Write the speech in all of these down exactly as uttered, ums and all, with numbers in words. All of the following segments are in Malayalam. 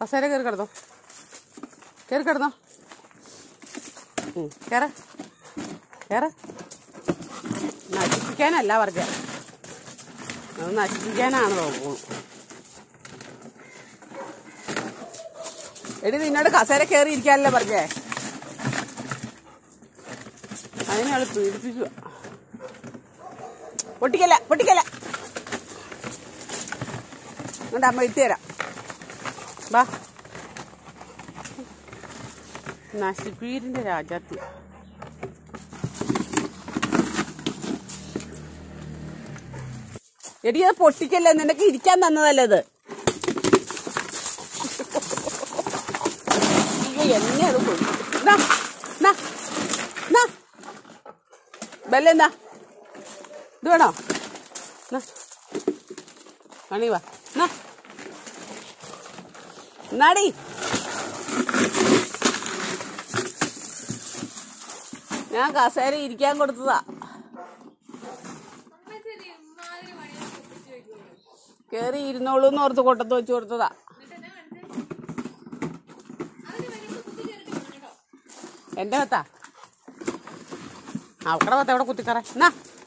കസേര കയറി കിടന്നോ, കയറി കിടന്നോ, കയറ കയറ. നശിപ്പിക്കാനല്ല പറഞ്ഞ, അത് നശിപ്പിക്കാനാണ് തോന്നുന്നു. എടി നിന്നോട് കസേര കയറി ഇരിക്കാനല്ലേ പറഞ്ഞേ, അതിനാള് പീഡിപ്പിക്കുക. പൊട്ടിക്കല്ല പൊട്ടിക്കല്ല, അതുകൊണ്ട് അമ്മ ഇട്ട് തരാം. വാ, നശിപ്പീരിന്റെ രാജാത്തി. എടി അത് പൊട്ടിക്കല്ലേ, നിനക്ക് ഇരിക്കാൻ തന്നതല്ലേ ഇത്. എന്നെ അത് ബെല്ലെന്താ ഇത് വേണോ? അണി വാ നാടി. ഞാൻ കസേര ഇരിക്കാൻ കൊടുത്തതാ. കേറി ഇരുന്നോളൂന്ന് ഓർത്ത് കൊട്ടത്ത് വെച്ച് കൊടുത്തതാ. എന്റെ മത്താ അവക്കടെ മത്ത എവിടെ കുത്തിക്കറ. എന്നാ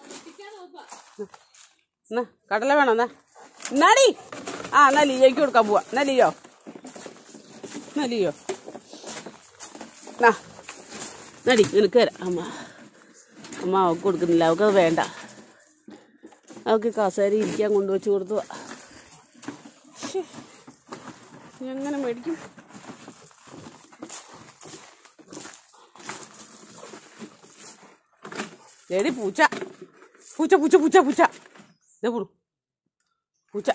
എന്നാ കടല വേണോ? എന്നാ എന്നാടി. ആ എന്നാ ലിയോയ്ക്ക് കൊടുക്കാൻ പോവാ. എന്നാ ലിയോ എന്നാ ലിയോ എന്നാ നടി നിനക്ക് തരാം. അമ്മ അമ്മ അവൾക്ക് കൊടുക്കുന്നില്ല, അവൾക്കത് വേണ്ട. അവൾക്ക് കസേര ഇരിക്കാൻ കൊണ്ടുവച്ച് കൊടുത്തു. എങ്ങനെ മേടിക്കും? എടി പൂച്ച പൂച്ച പൂച്ച പൂച്ച പൂച്ച ഇതേ പോണു പൂച്ച.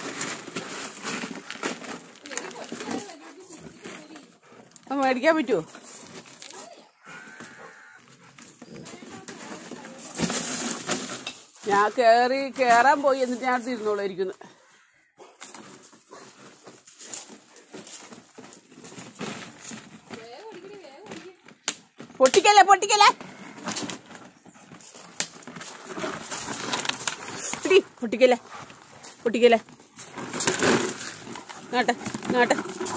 മേടിക്കാൻ പറ്റുമോ? ഞാൻ കേറി കേറാൻ പോയി, എന്നിട്ട് ഞാൻ തിരുന്നോളായിരിക്കുന്നു. പൊട്ടിക്കല്ലേ പൊട്ടിക്കല്ലേ പൊട്ടിക്കല്ലേ പൊട്ടിക്കല്ലേ. നാട്ടെ നാട്ടെ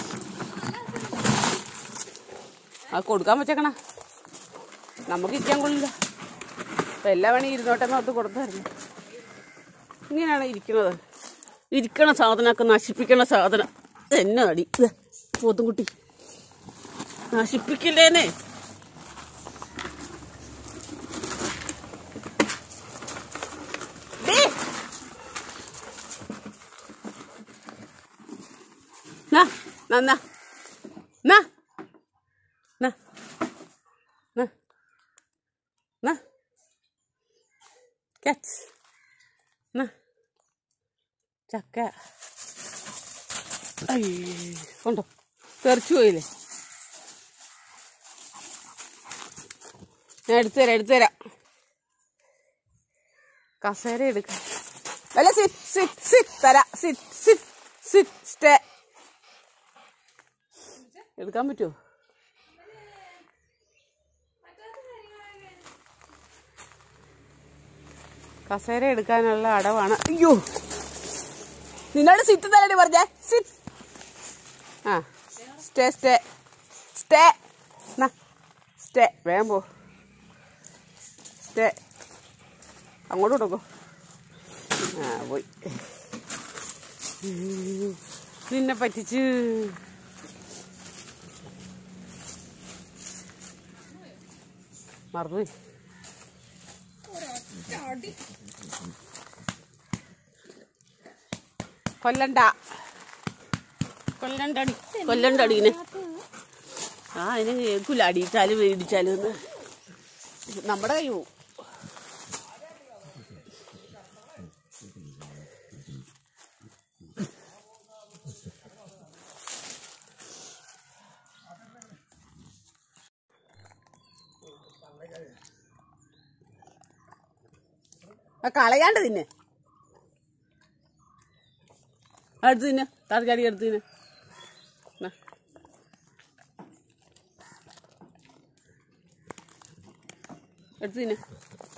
ആ കൊടുക്കാൻ വെച്ചേക്കണ, നമുക്ക് ഇരിക്കാൻ കൊള്ളില്ല. അപ്പം എല്ലാ വേണേ ഇരുന്നോട്ടെന്ന് ഓർത്ത് കൊടുത്തായിരുന്നു. ഇങ്ങനെയാണ് ഇരിക്കുന്നത്. ഇരിക്കണ സാധനമൊക്കെ നശിപ്പിക്കണ സാധനം എന്നെ അടി. പോത്തുംകുട്ടി നശിപ്പിക്കില്ലേനെ. നന്നാ നാ നാ നാ നാ ക്യാച്ച് നാ ചക്ക. അയ്യ കൊണ്ടോ, തെറിച്ചു പോയില്ലേ. ഞാൻ എടുത്തുതരാം എടുത്തുതരാം. കസേര എടുക്കാം. അല്ല സിറ്റ് സിറ്റ് സിറ്റ് തരാം. Sit sit sit stay. എടുക്കാൻ പറ്റുമോ? കസേര എടുക്കാനുള്ള അടവാണ്. അയ്യോ നിന്നോട് സിറ്റ് തരടി പറഞ്ഞേ. സിറ്റ്. ആ സ്റ്റേ സ്റ്റേ സ്റ്റേ സ്റ്റേ. വേഗം പോ. സ്റ്റേ. അങ്ങോട്ട് കൊടുക്കോ. ആ പോയി. നിന്നെ പറ്റിച്ച്. മറന്നുപോയി. കൊല്ലണ്ട കൊല്ലണ്ടടി കൊല്ലണ്ടടീനെ. ആ അതിനെ കേൾക്കൂല. അടിയിച്ചാലും മേടിച്ചാലും ഒന്ന് നമ്മുടെ കൈ പോവും. കളയാണ്ട് തിന്നെ. അടുത്ത് തിന്നെ. തറച്ചാടി എടുത്ത് തിന്നെ. എടുത്ത് തിന്നെ.